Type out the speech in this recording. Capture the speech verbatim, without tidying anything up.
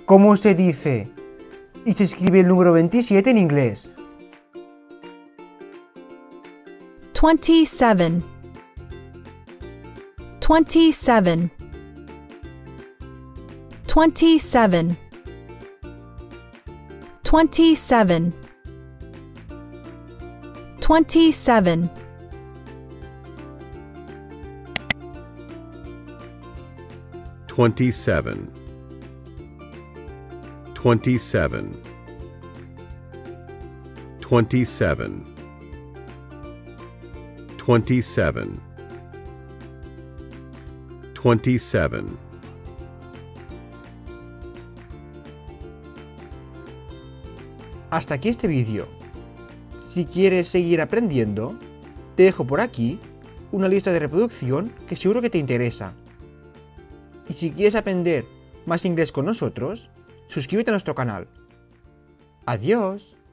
¿Cómo se dice y se escribe el número veintisiete en inglés? Twenty-seven. Twenty-seven. Twenty-seven. Twenty-seven. Twenty-seven. Twenty-seven. Twenty-seven. Twenty-seven. Twenty-seven. Twenty-seven. Hasta aquí este vídeo. Si quieres seguir aprendiendo, te dejo por aquí una lista de reproducción que seguro que te interesa. Y si quieres aprender más inglés con nosotros, suscríbete a nuestro canal. ¡Adiós!